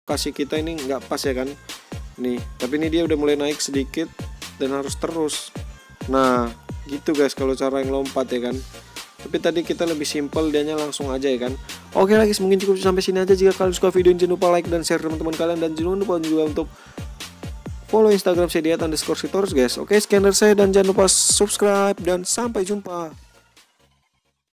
kasih kita ini nggak pas ya kan. Nih, tapi ini dia udah mulai naik sedikit dan harus terus. Nah, gitu guys kalau cara yang lompat ya kan. Tapi tadi kita lebih simpel, dianya langsung aja ya kan. Oke guys, mungkin cukup sampai sini aja. Jika kalian suka video ini, jangan lupa like dan share teman-teman kalian, dan jangan lupa juga untuk follow Instagram saya @_sitorus guys. Oke, sekian dari saya dan jangan lupa subscribe dan sampai jumpa.